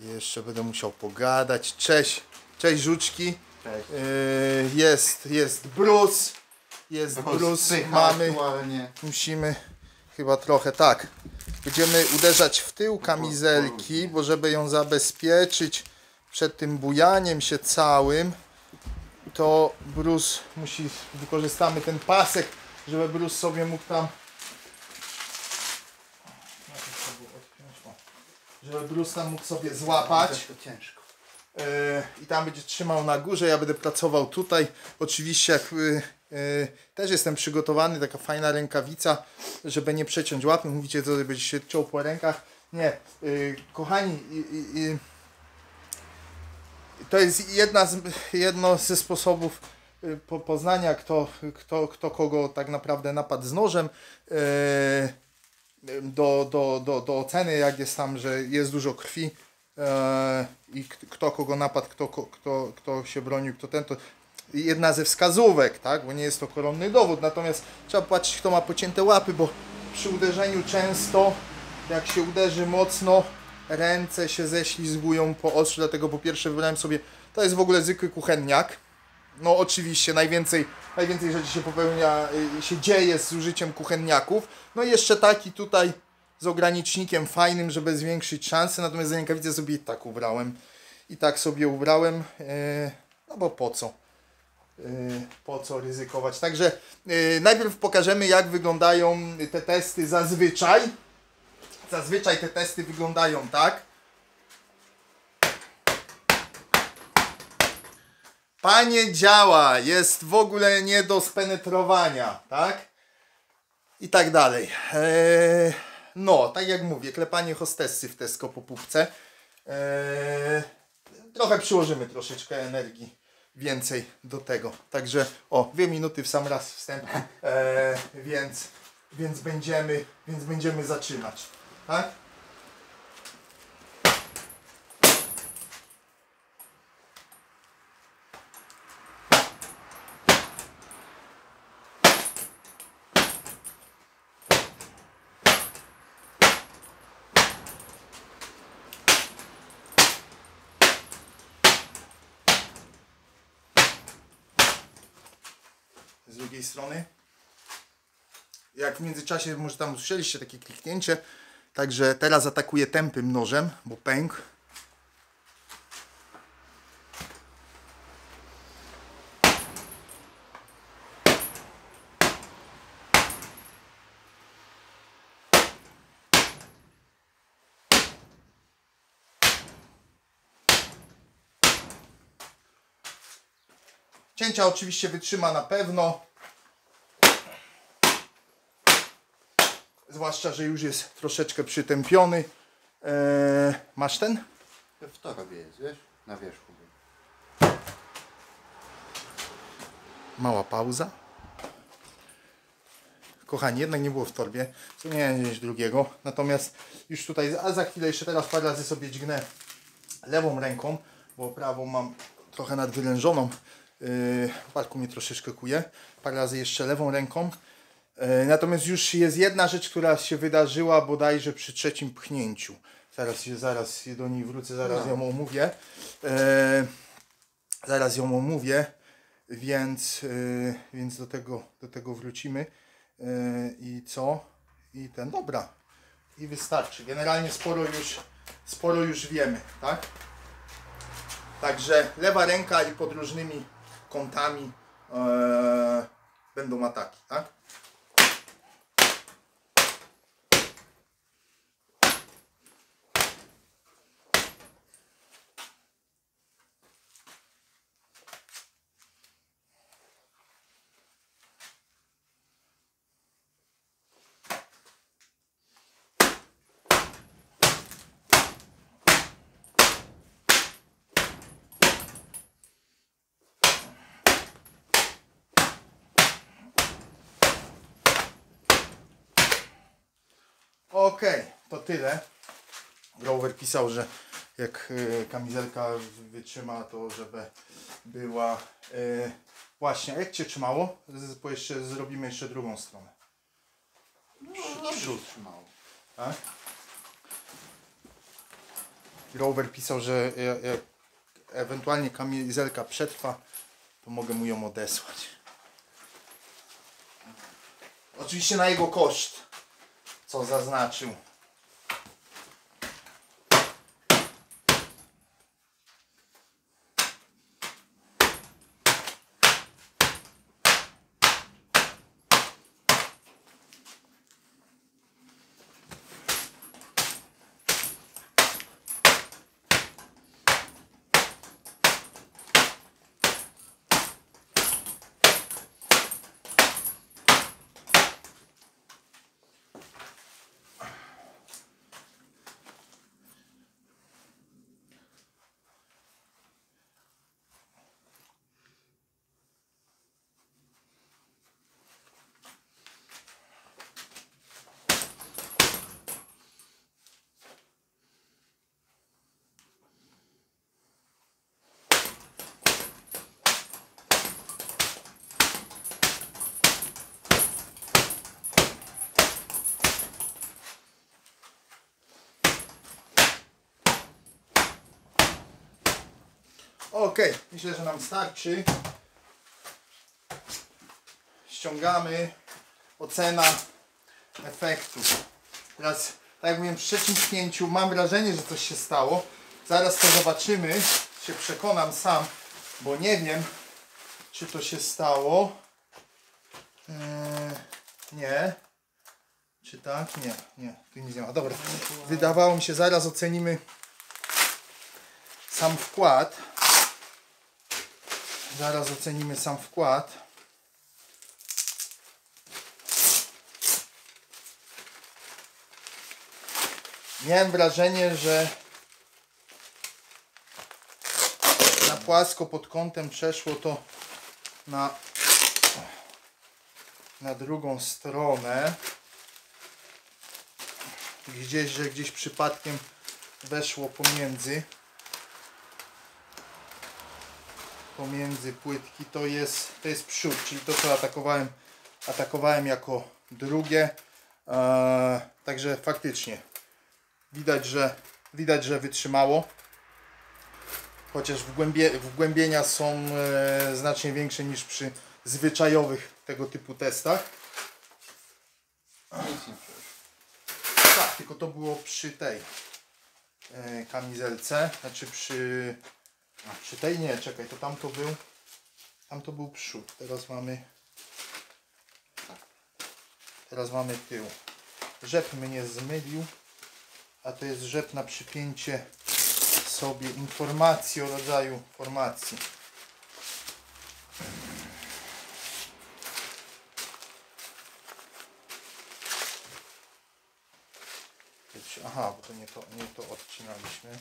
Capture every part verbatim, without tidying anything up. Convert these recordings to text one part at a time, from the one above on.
Jeszcze będę musiał pogadać. Cześć, cześć żuczki. Cześć. Yy, jest, jest Bruce. Jest Bruce. Mamy. Aktualnie. Musimy chyba trochę tak. Będziemy uderzać w tył kamizelki, bo żeby ją zabezpieczyć przed tym bujaniem się całym, to Bruce musi, wykorzystamy ten pasek, żeby Bruce sobie mógł tam, żeby Bruce tam mógł sobie złapać. To ciężko. Yy, i tam będzie trzymał na górze, ja będę pracował tutaj. Oczywiście jak yy, yy, też jestem przygotowany, taka fajna rękawica, żeby nie przeciąć łapy. Mówicie, co będzie się ciął po rękach. Nie, yy, kochani, yy, yy, to jest jedna z, jedno ze sposobów yy, po, poznania, kto, kto, kto kogo tak naprawdę napadł z nożem. Yy, do, do, do, do oceny, jak jest tam, że jest dużo krwi. Eee, i kto kogo napadł, kto, kto, kto się bronił, kto ten, to jedna ze wskazówek, tak, bo nie jest to koronny dowód, natomiast trzeba patrzeć, kto ma pocięte łapy, bo przy uderzeniu często, jak się uderzy mocno, ręce się ześlizgują po ostrzu, dlatego po pierwsze wybrałem sobie, to jest w ogóle zwykły kuchenniak. No oczywiście najwięcej, najwięcej rzeczy się popełnia, się dzieje z użyciem kuchenniaków, no i jeszcze taki tutaj z ogranicznikiem fajnym, żeby zwiększyć szanse, natomiast rękawice sobie i tak ubrałem. I tak sobie ubrałem, yy, no bo po co? Yy, po co ryzykować? Także yy, najpierw pokażemy, jak wyglądają te testy zazwyczaj. Zazwyczaj te testy wyglądają tak. Panie działa, jest w ogóle nie do spenetrowania, tak? I tak dalej. Yy, No, tak jak mówię, klepanie hostessy w Tesco po pupce. Eee, trochę przyłożymy troszeczkę energii więcej do tego. Także, o, dwie minuty w sam raz wstęp. Eee, więc, więc, będziemy, więc będziemy zaczynać. Tak? Z drugiej strony, jak w międzyczasie może tam usłyszeliście takie kliknięcie, także teraz atakuję tępym nożem, bo pękł. Cięcia oczywiście wytrzyma na pewno. Zwłaszcza, że już jest troszeczkę przytępiony. Eee, masz ten? W torbie jest, wiesz? Na wierzchu. Mała pauza. Kochani, jednak nie było w torbie. Co nie wziąć drugiego. Natomiast już tutaj, a za chwilę jeszcze teraz parę razy sobie dźgnę lewą ręką, bo prawą mam trochę nadwyrężoną. Yy, palku mnie troszeczkę kuje. Parę razy jeszcze lewą ręką. Yy, natomiast już jest jedna rzecz, która się wydarzyła bodajże przy trzecim pchnięciu. Zaraz się, zaraz do niej wrócę, zaraz no. ją omówię. Yy, zaraz ją omówię, więc, yy, więc do tego, do tego wrócimy. Yy, I co? I ten, dobra. I wystarczy. Generalnie sporo już, sporo już wiemy, tak? Także lewa ręka i pod różnymi kątami e, będą ataki, tak? Okej, okay, to tyle. Grover pisał, że jak y, kamizelka wytrzyma, to żeby była... Y, właśnie, jak Cię trzymało? Z, bo jeszcze zrobimy jeszcze drugą stronę. No, przód trzymało. Tak? Grover pisał, że jak ewentualnie kamizelka przetrwa, to mogę mu ją odesłać. Oczywiście na jego koszt, co zaznaczył. Ok, myślę, że nam starczy. Ściągamy. Ocena efektu. Teraz, tak jak mówiłem, przy trzecim pchnięciu mam wrażenie, że coś się stało. Zaraz to zobaczymy. Się przekonam sam, bo nie wiem, czy to się stało. Eee, nie. Czy tak? Nie, nie. Tu nic nie ma. Dobra. Wydawało mi się, zaraz ocenimy sam wkład. Zaraz ocenimy sam wkład. Miałem wrażenie, że na płasko pod kątem przeszło to na, na drugą stronę. Gdzieś, że gdzieś przypadkiem weszło pomiędzy. Pomiędzy płytki, to jest, to jest przód, czyli to, co atakowałem, atakowałem jako drugie. Eee, także faktycznie widać, że widać, że wytrzymało. Chociaż wgłębie, wgłębienia są e, znacznie większe niż przy zwyczajowych tego typu testach. Tak, tylko to było przy tej e, kamizelce, znaczy przy A przy tej nie, czekaj, to tam to był, tam to był przód, teraz mamy, teraz mamy tył. Rzep mnie zmylił, a to jest rzep na przypięcie sobie informacji o rodzaju formacji. Aha, bo to nie to, nie to odcinaliśmy.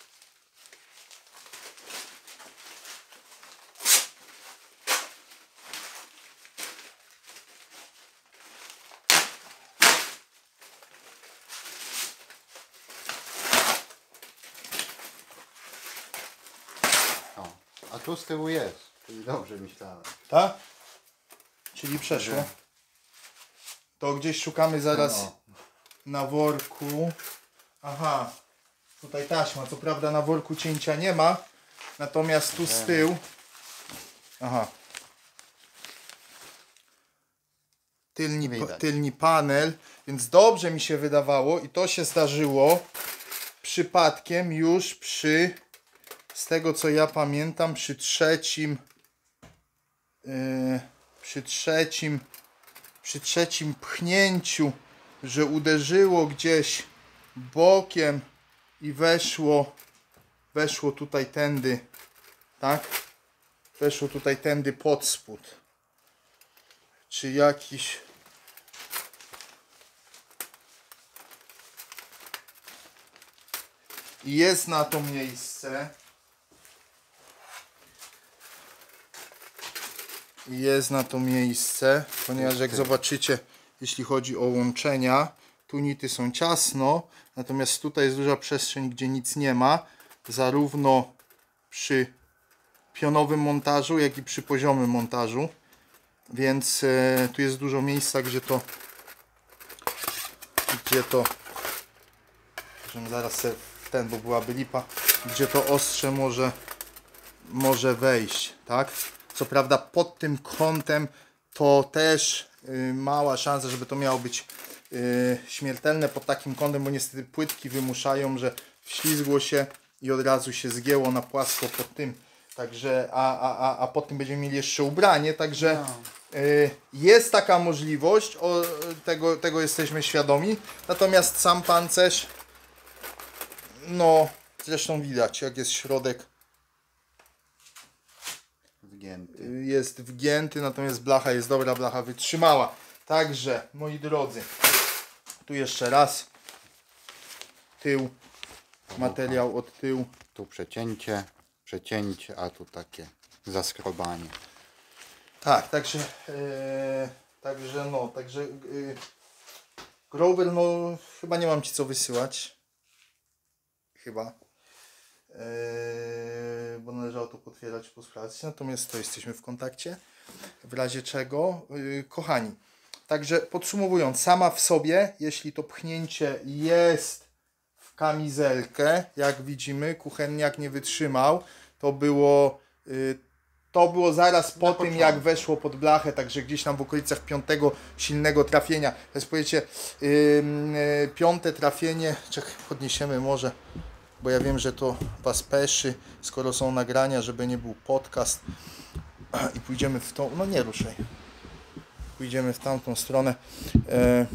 A tu z tyłu jest, czyli dobrze myślałem. Tak? Czyli przeszło. To gdzieś szukamy zaraz No. na worku. Aha, tutaj taśma. Co prawda na worku cięcia nie ma, natomiast tu z tyłu. Aha. Tylni, Widać. tylni panel, więc dobrze mi się wydawało i to się zdarzyło przypadkiem już przy, z tego co ja pamiętam, przy trzecim yy, przy trzecim przy trzecim pchnięciu, że uderzyło gdzieś bokiem i weszło weszło tutaj tędy, tak? Weszło tutaj tędy pod spód. Czy jakiś i jest na to miejsce. Jest na to miejsce, ponieważ jak zobaczycie, jeśli chodzi o łączenia, tu nity są ciasno, natomiast tutaj jest duża przestrzeń, gdzie nic nie ma, zarówno przy pionowym montażu, jak i przy poziomym montażu, więc e, tu jest dużo miejsca, gdzie to gdzie to żebym zaraz sobie ten, bo byłaby lipa, gdzie to ostrze może, może wejść, tak? Co prawda pod tym kątem to też y, mała szansa, żeby to miało być y, śmiertelne pod takim kątem, bo niestety płytki wymuszają, że wślizgło się i od razu się zgięło na płasko pod tym. Także, a, a, a, a potem będziemy mieli jeszcze ubranie, także No. y, jest taka możliwość, o, tego, tego jesteśmy świadomi, natomiast sam pancerz, no zresztą widać jak jest środek, Wgięty. y, jest wgięty, natomiast blacha jest dobra, blacha wytrzymała. Także, moi drodzy, tu jeszcze raz, tył, materiał od tyłu. Tu przecięcie, przecięcie, a tu takie zaskrobanie. Tak, także, e, także no, także e, Grover, no chyba nie mam Ci co wysyłać, chyba, e, bo należało to potwierdzać, posprawdzić, natomiast to jesteśmy w kontakcie, w razie czego, e, kochani, także podsumowując, sama w sobie, jeśli to pchnięcie jest w kamizelkę, jak widzimy, kuchenniak nie wytrzymał, to było... E, To było zaraz po tym, początku. jak weszło pod blachę, także gdzieś tam w okolicach piątego silnego trafienia. To jest, powiecie, yy, yy, piąte trafienie, czekaj, podniesiemy może, bo ja wiem, że to Was peszy, skoro są nagrania, żeby nie był podcast i pójdziemy w tą, no nie ruszaj, pójdziemy w tamtą stronę. Yy.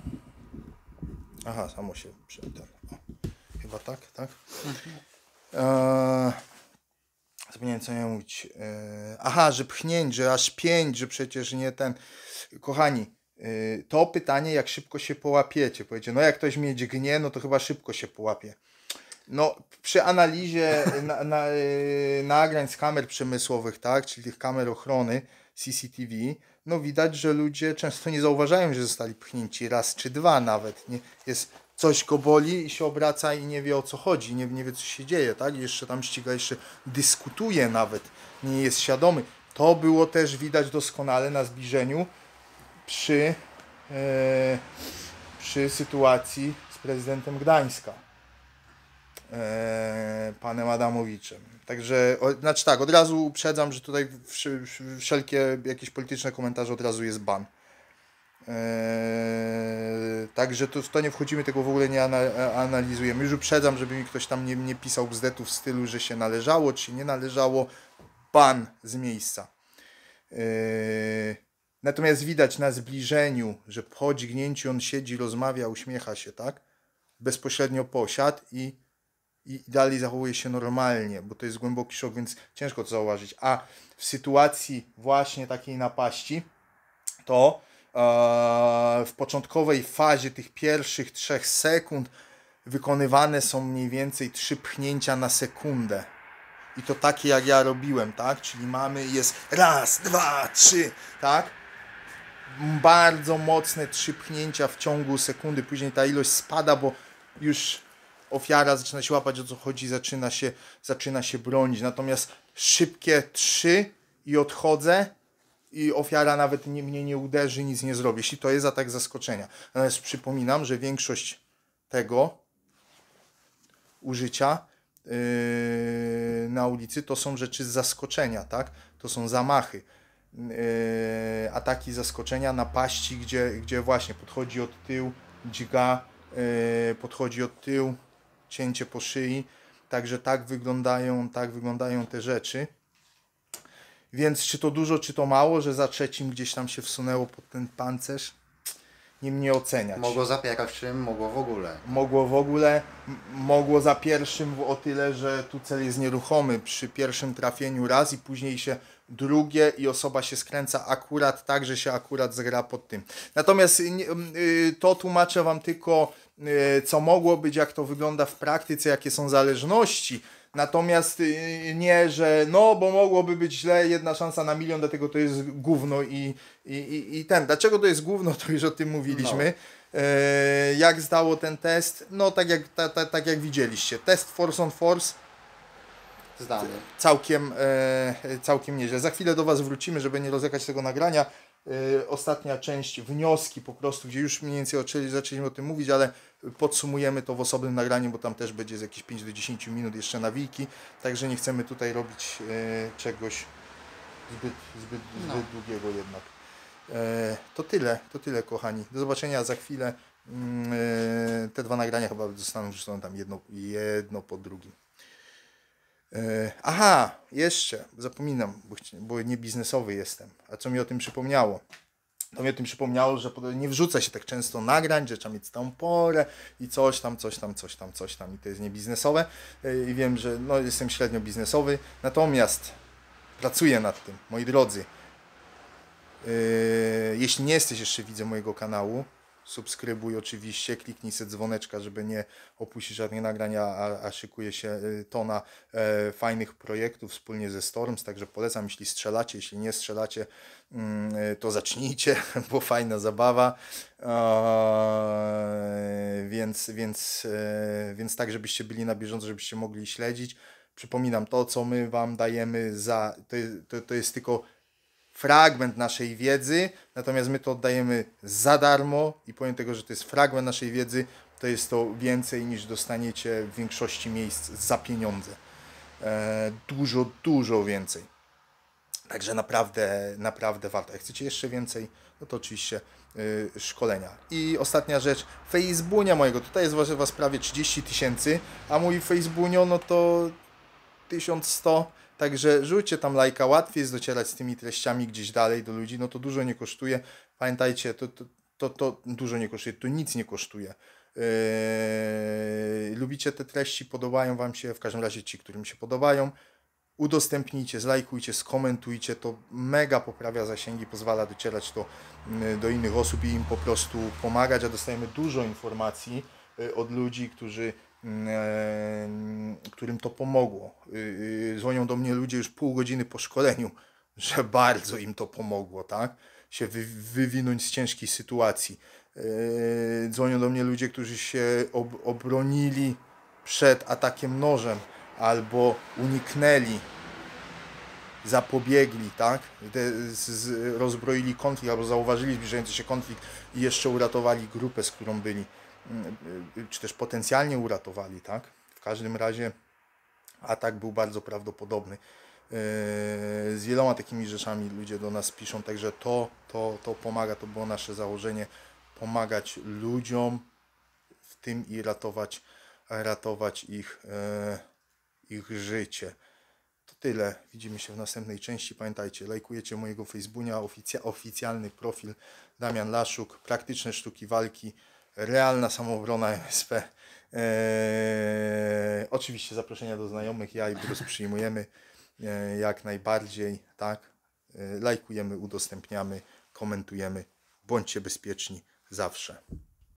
Aha, samo się przy ten, o, chyba tak, tak? Yy. Zapomniałem co miałem mówić. Yy, aha, że pchnięć, że aż pięć, że przecież nie ten. Kochani, yy, to pytanie, jak szybko się połapiecie. Powiecie, no jak ktoś mnie dźgnie, no to chyba szybko się połapie. No, przy analizie na, na, yy, nagrań z kamer przemysłowych, tak, czyli tych kamer ochrony C C T V, no widać, że ludzie często nie zauważają, że zostali pchnięci raz czy dwa nawet. Nie, jest coś go boli i się obraca i nie wie o co chodzi, nie, nie wie co się dzieje, tak? I jeszcze tam ściga, jeszcze dyskutuje nawet, nie jest świadomy. To było też widać doskonale na zbliżeniu przy, e, przy sytuacji z prezydentem Gdańska, e, panem Adamowiczem. Także, o, znaczy tak, od razu uprzedzam, że tutaj wsz, wszelkie jakieś polityczne komentarze od razu jest ban. Eee, także to, w to nie wchodzimy, tego w ogóle nie ana, analizujemy. Już uprzedzam, żeby mi ktoś tam nie, nie pisał bzdetów w stylu, że się należało, czy nie należało. Ban z miejsca. Eee, natomiast widać na zbliżeniu, że po dźgnięciu on siedzi, rozmawia, uśmiecha się, tak? Bezpośrednio po siad i, i dalej zachowuje się normalnie, bo to jest głęboki szok, więc ciężko to zauważyć. A w sytuacji właśnie takiej napaści, to w początkowej fazie tych pierwszych trzech sekund wykonywane są mniej więcej trzy pchnięcia na sekundę. I to takie jak ja robiłem, tak? Czyli mamy, jest raz, dwa, trzy, tak? Bardzo mocne trzy pchnięcia w ciągu sekundy. Później ta ilość spada, bo już ofiara zaczyna się łapać, o co chodzi, zaczyna się, zaczyna się bronić. Natomiast szybkie trzy i odchodzę, i ofiara nawet nie, mnie nie uderzy, nic nie zrobi, jeśli to jest atak zaskoczenia. Natomiast przypominam, że większość tego użycia yy, na ulicy to są rzeczy z zaskoczenia, tak? To są zamachy. Yy, ataki zaskoczenia, napaści, gdzie, gdzie właśnie podchodzi od tyłu, dźga, yy, podchodzi od tyłu, cięcie po szyi. Także tak wyglądają, tak wyglądają te rzeczy. Więc czy to dużo, czy to mało, że za trzecim gdzieś tam się wsunęło pod ten pancerz, nie mnie oceniać. Mogło za pierwszym, mogło w ogóle. Mogło w ogóle, m- mogło za pierwszym o tyle, że tu cel jest nieruchomy. Przy pierwszym trafieniu raz i później się drugie i osoba się skręca akurat tak, że się akurat zgra pod tym. Natomiast nie, y, to tłumaczę Wam tylko, y, co mogło być, jak to wygląda w praktyce, jakie są zależności. Natomiast yy, nie, że no, bo mogłoby być źle, jedna szansa na milion, dlatego to jest gówno i, i, i, i ten. Dlaczego to jest gówno, to już o tym mówiliśmy. No. Yy, jak zdało ten test? No tak jak, ta, ta, tak jak widzieliście. Test force on force Zdany. całkiem, yy, całkiem nieźle. Za chwilę do Was wrócimy, żeby nie rozjechać tego nagrania. Yy, ostatnia część, wnioski po prostu, gdzie już mniej więcej zaczęli, zaczęliśmy o tym mówić, ale podsumujemy to w osobnym nagraniu, bo tam też będzie z jakieś pięć do dziesięciu minut jeszcze nawiki, także nie chcemy tutaj robić yy, czegoś zbyt, zbyt, zbyt No. długiego jednak. Yy, to tyle, to tyle kochani. Do zobaczenia za chwilę. Yy, te dwa nagrania chyba zostaną wrzucone tam jedno, jedno po drugim. Yy, aha, jeszcze zapominam, bo, chci- bo nie biznesowy jestem. A co mi o tym przypomniało? To mi o tym przypomniało, że pod- nie wrzuca się tak często nagrań, że trzeba mieć tą porę i coś tam, coś tam, coś tam, coś tam i to jest niebiznesowe. Yy, I wiem, że no, jestem średnio biznesowy, natomiast pracuję nad tym, moi drodzy. Yy, jeśli nie jesteś jeszcze widzem mojego kanału, subskrybuj oczywiście, kliknij sobie dzwoneczka, żeby nie opuścić żadnych nagrań, a, a szykuje się y, tona e, fajnych projektów wspólnie ze Storms, także polecam, jeśli strzelacie, jeśli nie strzelacie, mm, y, to zacznijcie, bo fajna zabawa, e, więc, więc, e, więc tak, żebyście byli na bieżąco, żebyście mogli śledzić. Przypominam, to co my Wam dajemy za, to, to, to jest tylko fragment naszej wiedzy, natomiast my to oddajemy za darmo i pomimo tego, że to jest fragment naszej wiedzy, to jest to więcej niż dostaniecie w większości miejsc za pieniądze. E, dużo, dużo więcej. Także naprawdę, naprawdę warto. Jak chcecie jeszcze więcej, no to oczywiście y, szkolenia. I ostatnia rzecz, Facebooka mojego, tutaj jest was, was prawie trzydzieści tysięcy, a mój Facebookio no to tysiąc sto, także rzućcie tam lajka, łatwiej jest docierać z tymi treściami gdzieś dalej do ludzi, no to dużo nie kosztuje, pamiętajcie, to, to, to, to dużo nie kosztuje, to nic nie kosztuje. Yy, lubicie te treści, podobają Wam się, w każdym razie ci, którym się podobają, udostępnijcie, zlajkujcie, skomentujcie, to mega poprawia zasięgi, pozwala docierać to yy, do innych osób i im po prostu pomagać, a dostajemy dużo informacji yy, od ludzi, którzy którym to pomogło. Dzwonią do mnie ludzie już pół godziny po szkoleniu, że bardzo im to pomogło, tak? Się wy, wywinąć z ciężkiej sytuacji. Dzwonią do mnie ludzie, którzy się ob, obronili przed atakiem nożem albo uniknęli, zapobiegli, tak? Z, z, rozbroili konflikt albo zauważyli zbliżający się konflikt i jeszcze uratowali grupę, z którą byli, czy też potencjalnie uratowali, tak? W każdym razie atak był bardzo prawdopodobny. Z wieloma takimi rzeczami ludzie do nas piszą, także to, to, to pomaga, to było nasze założenie, pomagać ludziom w tym i ratować, ratować ich, ich życie. To tyle. Widzimy się w następnej części. Pamiętajcie, lajkujecie mojego Facebooka, oficja, oficjalny profil Damian Laszuk, praktyczne sztuki walki, realna samoobrona M S P. Eee, oczywiście zaproszenia do znajomych, ja i Bruce przyjmujemy eee, jak najbardziej, tak? Eee, lajkujemy, udostępniamy, komentujemy. Bądźcie bezpieczni zawsze.